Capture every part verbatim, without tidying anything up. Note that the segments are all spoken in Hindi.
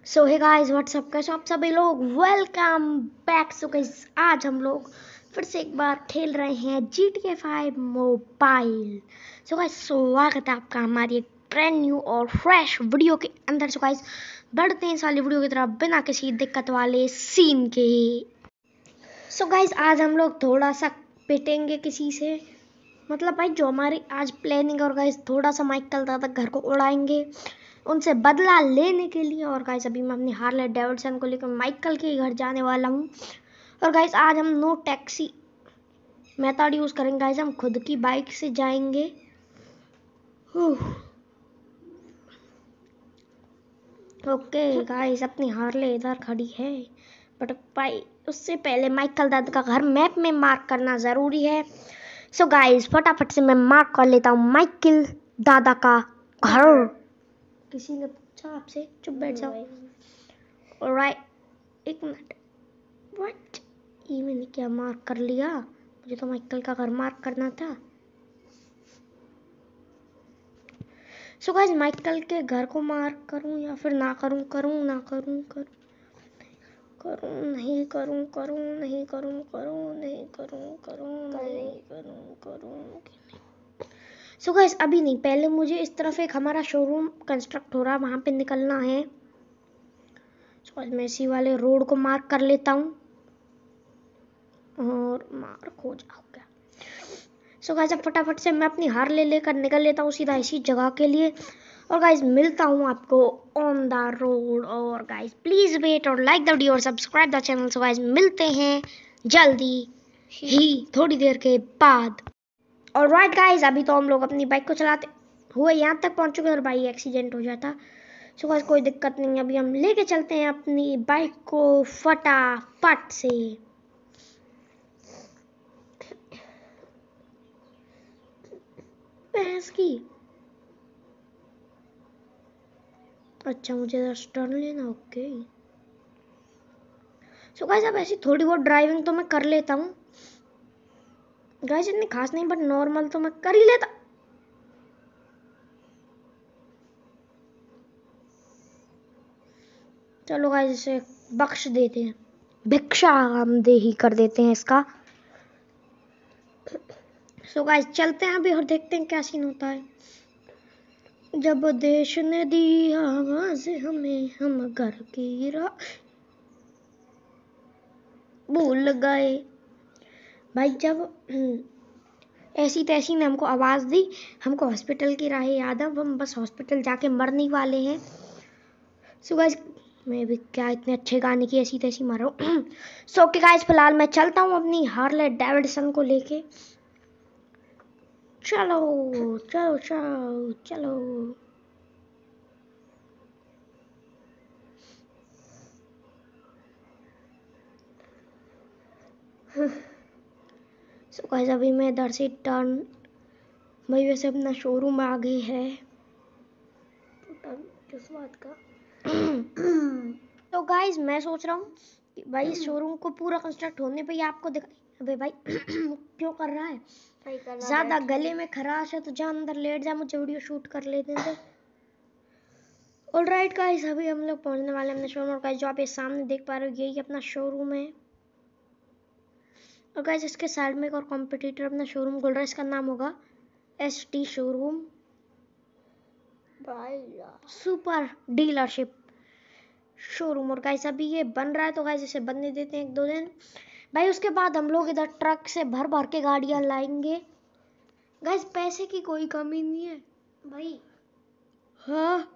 सो हे गाइस व्हाट्सअप कैसे आप सभी लोग वेलकम बैक। सो गाइस आज हम लोग फिर से एक बार खेल रहे हैं G T A five mobile. So guys स्वागत है आपका हमारी एक ब्रांड न्यू और फ्रेश वीडियो के अंदर। सो गाइस बढ़ते हैं इस वाली वीडियो की तरफ बिना किसी दिक्कत वाले सीन के। सो गाइस आज हम लोग थोड़ा सा पिटेंगे किसी से, मतलब भाई जो हमारी आज प्लानिंग और गाइस थोड़ा सा माइकल दादा घर को उड़ाएंगे उनसे बदला लेने के लिए। और गाइस अभी मैं अपनी हार्ले डेविडसन को लेकर माइकल के घर जाने वाला हूँ। और गाइस आज हम नो टैक्सी मेथड यूज़ करेंगे गाइस, हम खुद की बाइक से जाएंगे। ओके गाइस अपनी हार्ले इधर खड़ी है, बट भाई उससे पहले माइकल दादा का घर मैप में मार्क करना ज़रूरी है। सो गाइस फटाफट से मैं मार्क कर लेता हूँ माइकल दादा का घर। किसी ने पूछा आपसे? चुप बैठ जाओ। ऑलराइट एक मिनट, व्हाट ये मैंने क्या मार्क कर लिया? मुझे तो माइकल का घर मार्क करना था। सो गाइस माइकल के घर को मार्क करूं या फिर ना करूं? करूं ना करूं? करूं करूं नहीं करूं? करूं नहीं करूं? करूं नहीं करूं? करूं नहीं करूं? करूं सो गाइस अभी नहीं, पहले मुझे इस तरफ एक हमारा शोरूम कंस्ट्रक्ट हो रहा है, वहां पे निकलना है। सो गाइस मैं इसी वाले रोड को मार्क कर लेता हूँ और मार्क हो जाओगे। सो गाइस अब फटाफट से मैं अपनी हार ले लेकर निकल लेता हूँ सीधा इसी जगह के लिए। और गाइस मिलता हूँ आपको ऑन द रोड। और गाइस प्लीज वेट और लाइक द वीडियो और subscribe the channel. So guys मिलते हैं जल्दी ही थोड़ी देर के बाद। और राइट गाइस अभी तो हम लोग अपनी बाइक को चलाते हुए यहाँ तक पहुँच चुके और भाई एक्सीडेंट हो जाता। सो गाइस कोई दिक्कत नहीं, अभी हम लेके चलते हैं अपनी बाइक को फटाफट से। भैंस की अच्छा मुझे टर्न लेना। ओके सो गाइस अब ऐसी थोड़ी बहुत ड्राइविंग तो मैं कर लेता हूँ गाइस, इतनी खास नहीं बट नॉर्मल तो मैं कर ही लेता। चलो गाइस इसे बख्श देते हैं, भिक्षा हम दे ही कर देते हैं इसका। सो गाइस चलते हैं अभी और देखते हैं क्या सीन होता है। जब देश ने दी आवाज हमें हम घर की राह भूल गए। भाई जब ऐसी तैसी ने हमको आवाज दी, हमको हॉस्पिटल की राहें याद है, हम बस हॉस्पिटल जाके मरने वाले हैं। सो गाइस मैं भी क्या इतने अच्छे गाने की ऐसी तैसी मर रहा हूँ। सो के गाइस फिलहाल मैं चलता हूँ अपनी हार्ले डेविडसन को लेके। चलो चलो चलो चलो। सो गाइस अभी मैं इधर से टर्न, भाई वैसे अपना शोरूम आगे है किस बात का। तो गाइस मैं सोच रहा हूँ कि भाई शोरूम को पूरा कंस्ट्रक्ट होने पे ही आपको दिखा। अबे भाई क्यों कर रहा है? ज्यादा गले में खराश है तो जा अंदर लेट जा, मुझे वीडियो शूट कर लेते थे। ऑलराइट गाइस अभी हम लोग पहुंचने वाले हैं अपने शोरूम। और गाइस जो आप ये सामने देख पा रहे हो यही अपना शोरूम है। और गाइस इसके साइड में एक और कॉम्पिटिटर अपना शोरूम खोल रहा है, इसका नाम होगा S T showroom super dealership showroom. और गाइस अभी ये बन रहा है तो गाइस इसे बनने देते हैं एक दो दिन भाई, उसके बाद हम लोग इधर ट्रक से भर भर के गाड़ियां लाएंगे। गाइस पैसे की कोई कमी नहीं है भाई। हाँ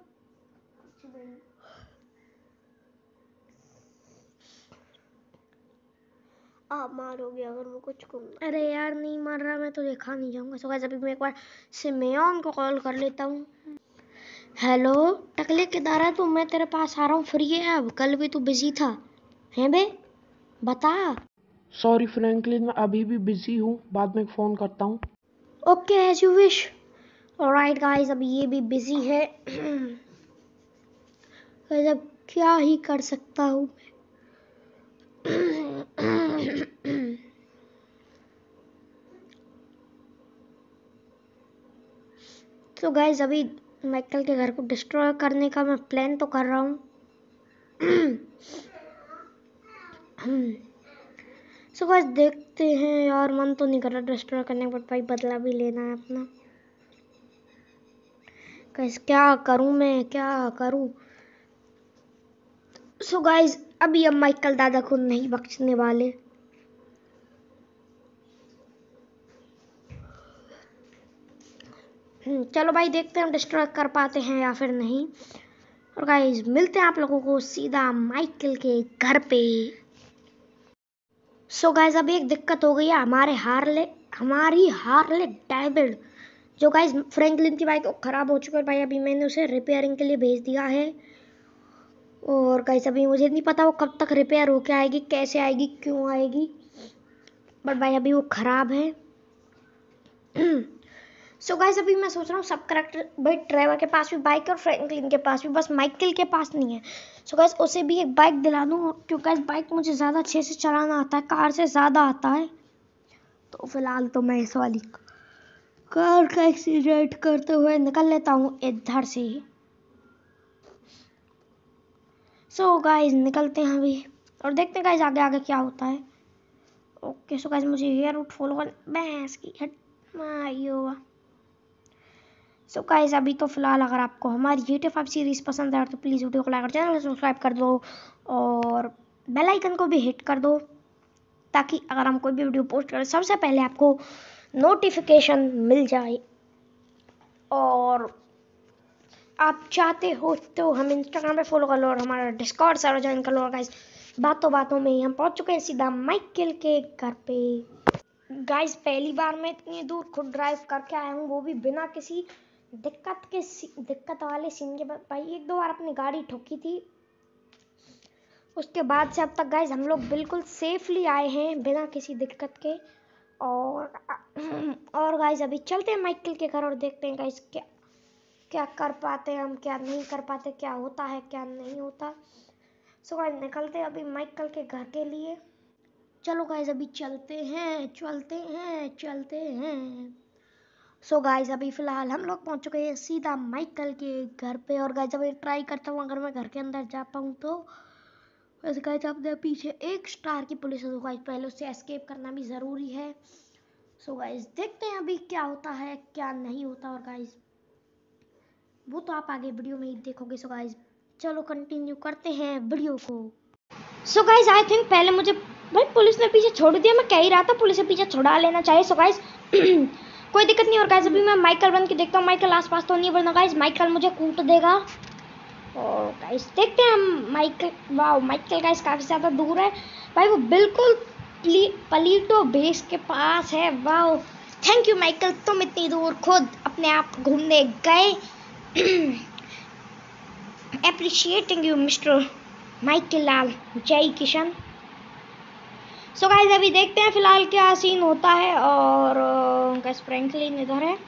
आप मारोगे अगर मैं कुछ कहूँगा? अरे यार नहीं मार रहा, मैं तो देखा नहीं जाऊंगा। सो गाइस अभी मैं एक बार सिमेयन को कॉल कर लेता हूँ। हेलो टकले किधर है तू? मैं तेरे पास आ रहा हूँ, फ्री है अब? कल भी तू बिजी था हैं बे, बता। सॉरी फ्रैंकलिन मैं अभी भी बिजी हूँ, बाद में फ़ोन करता हूँ। Okay as you wish. Alright guys अभी ये भी बिजी है। अब क्या ही कर सकता हूँ। तो गाइस अभी माइकल के घर को डिस्ट्रॉय करने का मैं प्लान तो कर रहा हूँ। सो गाइस देखते हैं यार, मन तो नहीं कर रहा डिस्ट्रॉय करने का, बट भाई बदला भी लेना है अपना। गाइस क्या करूं मैं, क्या करूं। सो गाइस अभी अब माइकल दादा को नहीं बख्शने वाले। चलो भाई देखते हैं हम डिस्ट्रॉय कर पाते हैं या फिर नहीं। और गाइस मिलते हैं आप लोगों को सीधा माइकल के घर पे। सो so गाइस अभी एक दिक्कत हो गई है, हमारे हार्ले हमारी हार्ले डेविड जो गाइस फ्रैंकलिन की बाइक खराब हो चुका है भाई। अभी मैंने उसे रिपेयरिंग के लिए भेज दिया है। और गाइस अभी मुझे नहीं पता वो कब तक रिपेयर होके आएगी, कैसे आएगी, क्यों आएगी, बट भाई अभी वो खराब है। सो so गाइस अभी मैं सोच रहा हूँ सब करेक्टर भाई, ट्रेवर के पास भी बाइक और फ्रैंकलिन के पास भी, बस माइकल के पास नहीं है। सो so गाइस उसे भी एक बाइक दिला दूँ, क्योंकि गाइस बाइक मुझे ज़्यादा अच्छे से चलाना आता है, कार से ज़्यादा आता है। तो फिलहाल तो मैं इस वाली कार का एक्सीडेंट करते हुए निकल लेता हूँ इधर से ही। सो so गाइस निकलते हैं अभी और देखते हैं गाइस आगे आगे क्या होता है। ओके सो गाइस मुझे ये रूट फॉलो कर, भैंस की हट मायो। सो so गाइस अभी तो फिलहाल अगर आपको हमारी G T A five series पसंद है तो प्लीज़ वीडियो को लाइक और चैनल को सब्सक्राइब कर दो और बेल आइकन को भी हिट कर दो, ताकि अगर हम कोई भी वीडियो पोस्ट करें सबसे पहले आपको नोटिफिकेशन मिल जाए। और आप चाहते हो तो हम इंस्टाग्राम पे फॉलो कर लो और हमारा डिस्कॉर्ड सर्वर ज्वाइन कर लो। गाइस बातों बातों में ही हम पहुंच चुके हैं सीधा माइकल के घर पे। गाइस पहली बार मैं इतनी दूर खुद ड्राइव करके आया हूँ, वो भी बिना किसी दिक्कत के दिक्कत वाले सीन के बाद। भाई एक दो बार अपनी गाड़ी ठोकी थी, उसके बाद से अब तक गाइस हम लोग बिल्कुल सेफली आए हैं बिना किसी दिक्कत के। और और गाइस अभी चलते हैं माइकल के घर और देखते हैं गाइस क्या क्या कर पाते हैं हम, क्या नहीं कर पाते, क्या होता है क्या नहीं होता। सो गाइस निकलते हैं अभी माइकल के घर के लिए। चलो गाइस अभी चलते हैं चलते हैं चलते हैं। सो so गाइस अभी फिलहाल हम लोग पहुंच चुके हैं सीधा माइकल के घर पे। और गाइस अभी ट्राई करता हूँ अगर मैं घर के अंदर जा पाऊँ तो। वैसे गाइस अपने पीछे एक स्टार की पुलिस है, तो गाइस पहले उससे एस्केप करना भी ज़रूरी है। सो so गाइस देखते हैं अभी क्या होता है क्या नहीं होता। और गाइस वो तो आप आगे वीडियो में ही देखोगे। सो so गाइस चलो कंटिन्यू करते हैं वीडियो को। सो गाइस आई थिंक पहले मुझे भाई पुलिस ने पीछे छोड़ दिया, मैं कह ही रहा था पुलिस से पीछे छुड़ा लेना चाहिए। सो so गाइस कोई दिक्कत नहीं। और गाइस अभी मैं माइकल बन के देखता हूँ, माइकल आसपास तो नहीं, वरना गाइस माइकल मुझे कूट देगा। और गाइस देखते हैं हम माइकल। वाह माइकल गाइस काफ़ी ज़्यादा दूर है भाई, वो बिल्कुल पलीटो बेस के पास है। वाह थैंक यू माइकल, तुम इतनी दूर खुद अपने आप घूमने गए। Appreciating you mister Michael Lal Jai Kishan. So guys अभी देखते हैं फिलहाल क्या सीन होता है। और गाइस फ्रैंकलिन इधर है।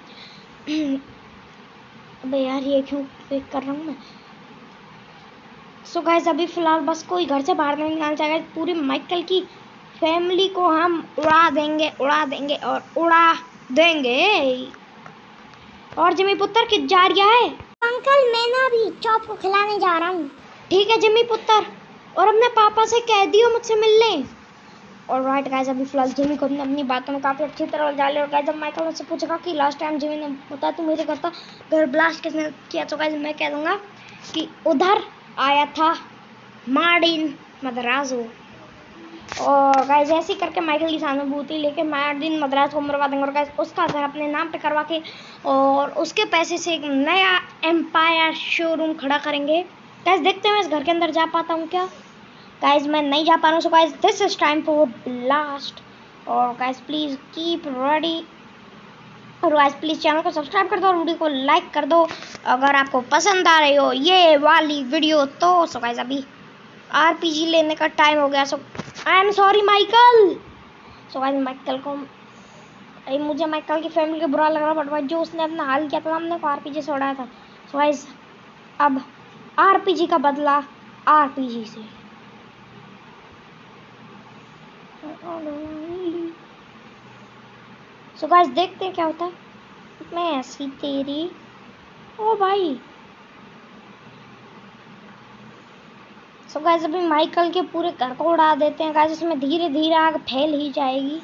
अबे यार ये क्यों क्लिक कर रहा हूँ मैं। सो गाइस अभी फिलहाल बस कोई घर से बाहर नहीं निकालना चाहिए। पूरी माइकल की फैमिली को हम उड़ा देंगे उड़ा देंगे और उड़ा देंगे। और जिमी पुत्र किध जा रहा है? अंकल मैं ना अभी चॉप को खिलाने जा रहा हूँ। ठीक है जिमी पुत्र, और अपने पापा से कह दियो मुझसे मिलने। और राइट गाइस अभी फिलहाल जिमी को अपनी बातों में काफ़ी अच्छी तरह डाले। और गाइस जब माइकल मुझसे पूछेगा कि लास्ट टाइम जिमी ने बताया तू मेरे घर था घर ब्लास्ट किसने किया, तो गाइस मैं कह दूँगा कि उधर आया था मार्टिन मद्राज़ो। और गाइस ऐसे ही करके माइकल की सहानुभूति लेके मार्टिन मद्राज़ को मरवा देंगे। और गाइस उसका घर अपने नाम पे करवा के और उसके पैसे से एक नया एम्पायर शोरूम खड़ा करेंगे। गाइस देखते हैं मैं इस घर के अंदर जा पाता हूँ क्या। गाइस मैं नहीं जा पा रहा हूँ। So guys this is time for blast. और गाइस प्लीज़ कीप रेडी। और गाइस प्लीज़ चैनल को सब्सक्राइब कर दो और वीडियो को लाइक कर दो अगर आपको पसंद आ रही हो ये वाली वीडियो तो। सो गाइस अभी आरपीजी लेने का टाइम हो गया। So I am sorry Michael. So guys Michael को अरे मुझे माइकल की फैमिली को बुरा लग रहा, बट भाई जो उसने अपना हाल किया था हमने को आरपीजी से उड़ाया था। सो गाइस अब आरपीजी का बदला आरपीजी से। सो गाइस देखते हैं क्या होता है। मैं ऐसी तेरी ओ भाई। सो गाइस अभी माइकल के पूरे घर को उड़ा देते हैं गाइस, इसमें धीरे धीरे आग फैल ही जाएगी।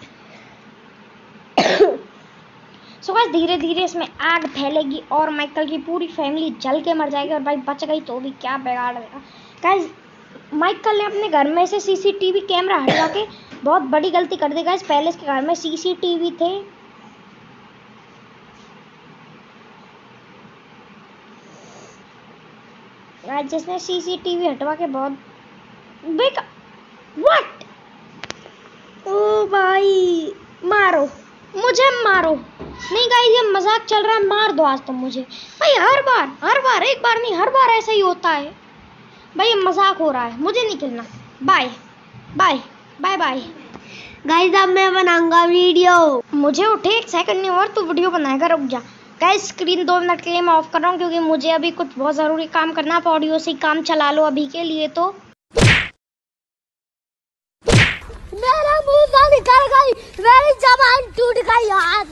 सो गाइस धीरे धीरे इसमें आग फैलेगी और माइकल की पूरी फैमिली जल के मर जाएगी, और भाई बच गई तो भी क्या बिगाड़ देगा। गाइस माइकल ने अपने घर में से सीसीटीवी कैमरा हटवा के बहुत बड़ी गलती कर दी गाइस। पहले इसके घर में सीसीटीवी थे, जिसने सीसीटीवी हटवा के बहुत बेकार। व्हाट? ओ भाई मारो मुझे, मारो नहीं गाइस, ये मजाक चल रहा है, मार दो आज तुम मुझे भाई। हर बार हर बार एक बार नहीं, हर बार ऐसा ही होता है भाई, ये मजाक हो रहा है, मुझे नहीं खेलना। Bye bye bye bye guys अब मैं बनाऊंगा वीडियो। मुझे उठे एक सेकंड नहीं और तू वीडियो बनाएगा, रुक जा। गाइस स्क्रीन दो मिनट के लिए मैं ऑफ कर रहा हूँ क्योंकि मुझे अभी कुछ बहुत ज़रूरी काम करना है। ऑडियो से ही काम चला लो अभी के लिए। तो मेरा मुंह से निकल गई, मेरी जबान टूट गई यार।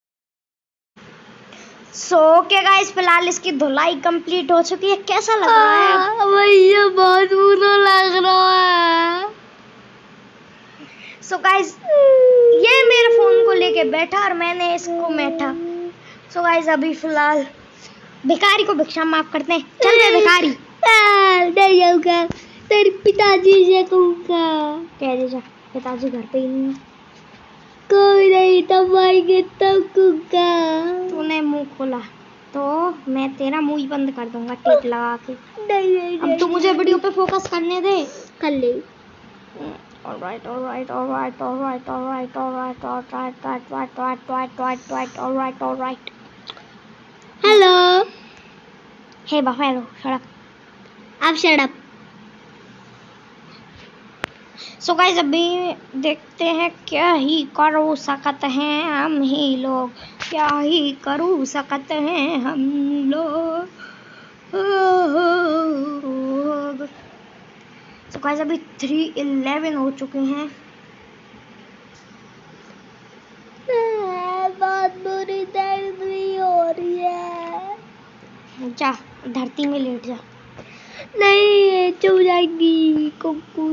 सो ओके गाइस फिलहाल इसकी धुलाई कंप्लीट हो चुकी है। कैसा लग रहा है भैया? बहुत बुरा लग रहा है। सो गाइस ये मेरे फोन को लेके बैठा और मैंने इसको बैठा। सो गाइस अभी फिलहाल भिखारी को भिक्षा माफ करते हैं। चल बे भिखारी। नहीं जाऊंगा, तेरे पिताजी से कहूँगा। कह दे जा, पिताजी घर पे ही नहीं है। कोई नहीं, तब आएंगे तब कहूँगा। तूने मुंह खोला तो मैं तेरा मुंह ही बंद कर दूंगा टेप लगा के। नहीं नहीं अब तू मुझे वीडियो पे फोकस करने दे। कर ले। Alright, alright, alright, alright, alright, alright, alright, alright, alright, alright, alright, alright, alright. Hello. Hey Buffalo, shut up. अब शट अप। So guys अभी देखते हैं क्या ही करो सकते हैं हम ही लोग, क्या ही करो सकते हैं हम लोग। So guys अभी थ्री इलेवन हो चुके हैं। बहुत बुरी दर्द भी हो रही है। जा धरती में लेट जा। नहीं चुप जाएगी कुकू।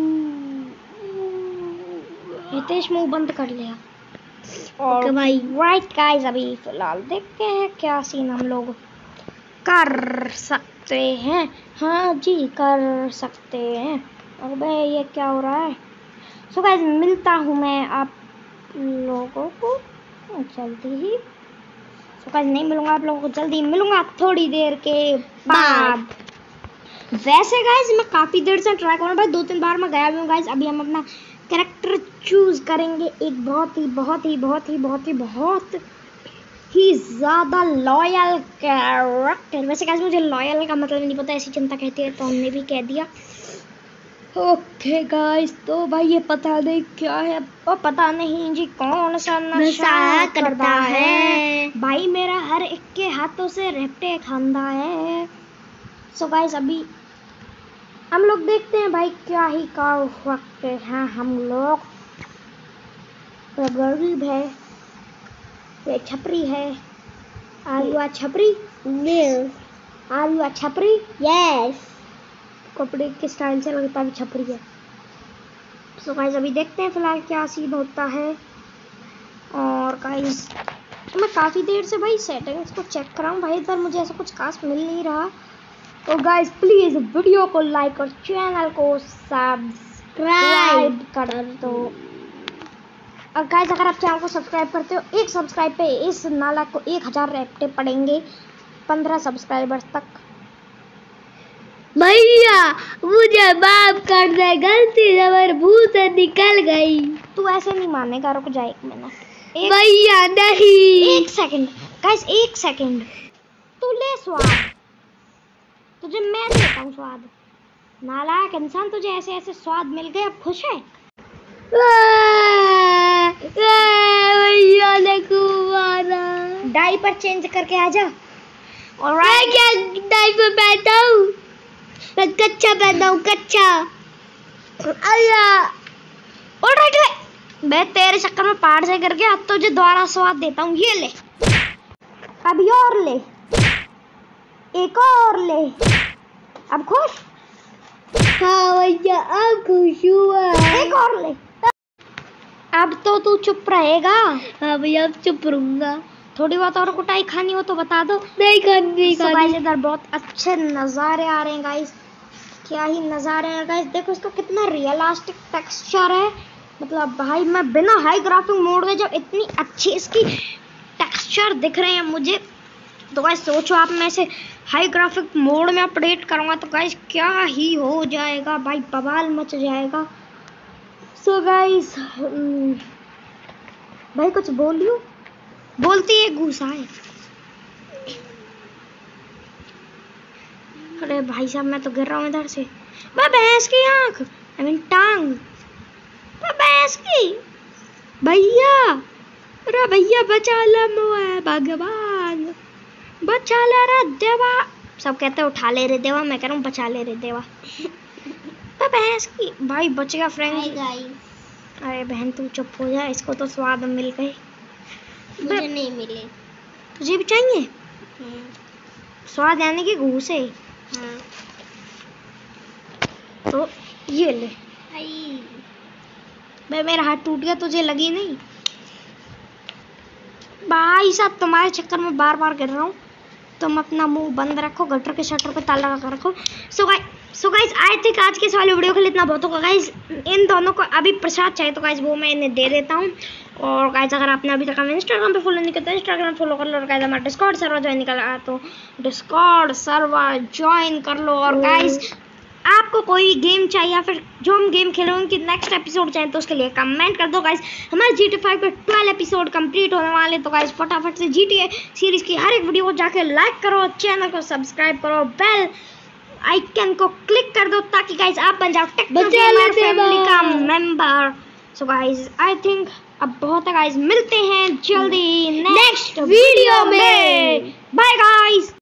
हितेश मुंह बंद कर लिया। ओके भाई। राइट गाइस अभी फिलहाल देखते हैं क्या सीन हम लोग कर सकते हैं। हाँ जी कर सकते हैं। और भाई ये क्या हो रहा है? सो गाइस मिलता हूँ मैं आप लोगों को जल्दी ही। सो गाइस नहीं मिलूंगा आप लोगों को जल्दी, मिलूंगा थोड़ी देर के बाद। वैसे गाइस मैं काफ़ी देर से ट्राई कर रहा हूँ भाई, दो तीन बार मैं गया भी हूँ गाइस। अभी हम अपना कैरेक्टर चूज़ करेंगे, एक बहुत ही बहुत ही बहुत ही बहुत ही बहुत ही ज़्यादा लॉयल कैरेक्टर। वैसे गाइस मुझे लॉयल का मतलब नहीं पता, ऐसी जनता कहती है तो हमने भी कह दिया। ओके गाइस तो भाई ये पता नहीं क्या है, और पता नहीं जी कौन सा नशा करता है भाई, मेरा हर एक के हाथों से रेपटे खांदा है। सो गाइस अभी हम लोग देखते हैं भाई क्या ही कर सकते हैं हम लोग। ये गरीब है, ये छपरी है। आर यू आ छपरी? आर यू आ छपरी? यस। कपड़े के स्टाइल से लगता है छपरी है। सो गाइस अभी देखते हैं फिलहाल क्या सीन होता है। और गाइस तो मैं काफ़ी देर से भाई सेटिंग्स को चेक कर रहा हूँ भाई, इधर मुझे ऐसा कुछ खास मिल नहीं रहा। तो गाइस प्लीज़ वीडियो को लाइक और चैनल को सब्सक्राइब कर दो। और गाइस अगर आप चैनल को सब्सक्राइब करते हो, एक सब्सक्राइब पे इस नालायक को एक हज़ार रेपटे पड़ेंगे पंद्रह सब्सक्राइबर्स तक। भैया मुझे माफ कर दे, गलती से मेरे मुंह से निकल गई। तू ऐसे नहीं मानेगा, रुक जा एक मिनट। भैया नहीं, एक सेकंड गाइस, एक सेकंड। तू ले स्वाद, तुझे मैं देता हूँ स्वाद। नालायक इंसान, तुझे ऐसे ऐसे स्वाद मिल गए, अब खुश है? भैया ने खूब मारा। डायपर चेंज करके आ जा। और मैं क्या डायपर पहनता हूँ? मैं कच्चा पहनता हूँ, कच्चा। अल्लाह ऑलराइट है, मैं तेरे चक्कर में पहाड़ से गिर गया, अब तुझे दोबारा स्वाद देता हूँ। ये ले, अभी और ले, एक और ले। अब खुश? हाँ भैया अब खुश हुआ। एक और ले। अब तो तू चुप रहेगा। हाँ भैया अब चुप रहूंगा। थोड़ी बहुत और कुटाई खानी हो तो बता दो। नहीं खानी नहीं So खानी। guys, इधर बहुत अच्छे नज़ारे आ रहे हैं गाइस, क्या ही नज़ारे हैं गाइस। देखो इसका कितना रियलिस्टिक टेक्सचर है, मतलब भाई मैं बिना हाई ग्राफिक मोड में जब इतनी अच्छी इसकी टेक्सचर दिख रहे हैं मुझे, तो गाइस सोचो आप मैं इसे हाई ग्राफिक मोड में अपडेट करूँगा तो गाइस क्या ही हो जाएगा भाई, बवाल मच जाएगा। सो so गाइस भाई कुछ बोलियो, बोलती है गुस्सा है। अरे भाई साहब मैं तो गिर रहा हूँ इधर से। मैं भैंस की आंख, आई मीन टांग, मैं भैंस की। भैया, अरे भैया बचा ला मोए भगवान, बचा ले रे देवा। सब कहते हैं उठा ले रे देवा, मैं कह रहा हूँ बचा ले रे देवा। मैं भैंस की, भाई बच गया फ्रेंड। अरे बहन तू चुप हो जा, इसको तो स्वाद मिल गए, मुझे नहीं मिले। तुझे भी चाहिए स्वाद यानी कि घूसे। हाँ। तो ये ले भाई, मेरा हाथ टूट गया तुझे लगी नहीं भाई साहब, तुम्हारे चक्कर में बार बार गिर रहा हूँ। तुम अपना मुंह बंद रखो, गटर के शटर पे ताला लगा कर रखो। So guys so guys I think आज के इस वाले वीडियो के लिए इतना बहुत होगा गाइस। इन दोनों को अभी प्रसाद चाहिए तो गाइस वो मैं इन्हें दे देता हूँ। और गाइस अगर आपने अभी तक हमें इंस्टाग्राम पे फॉलो नहीं किया तो इंस्टाग्राम फॉलो कर लो, और गाइस हमारा डिस्कॉर्ड सर्वर ज्वाइन निकला तो डिस्कॉर्ड सर्वर ज्वाइन कर लो। और गाइस आपको कोई गेम चाहिए या फिर जो हम गेम खेले उनकी नेक्स्ट एपिसोड चाहिए तो उसके लिए कमेंट कर दो गाइस। हमारे जी टी फाइव पे ट्वेल्व एपिसोड कंप्लीट होने वाले, तो गाइस फटाफट से जी टी ए सीरीज की हर एक वीडियो को जाके लाइक करो, चैनल को सब्सक्राइब करो, बेल आइकन को क्लिक कर दो ताकि गाइस आप बन जाओ टेक्नो गेमर फैमिली का member. So guys I think अब बहुत है गाइस, मिलते हैं जल्दी नेक्स्ट वीडियो में। Bye guys.